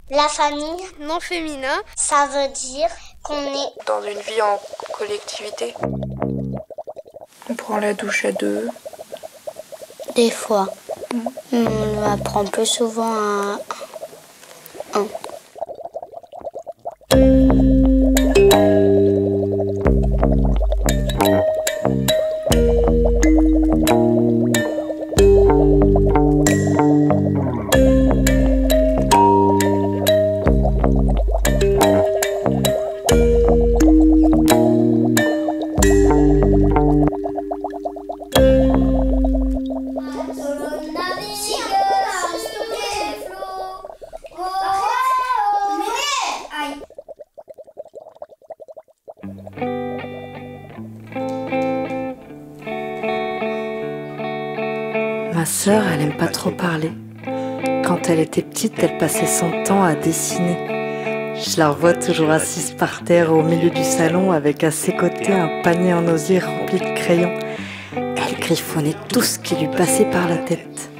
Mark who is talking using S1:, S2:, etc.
S1: La famille,
S2: non féminin,
S1: ça veut dire qu'on est
S3: dans une vie en collectivité. On prend la douche à deux.
S1: des fois. On la prend plus souvent à un.
S4: Ma sœur, elle aime pas trop parler. Quand elle était petite, elle passait son temps à dessiner. Je la revois toujours assise par terre au milieu du salon avec à ses côtés un panier en osier rempli de crayons. Elle griffonnait tout ce qui lui passait par la tête.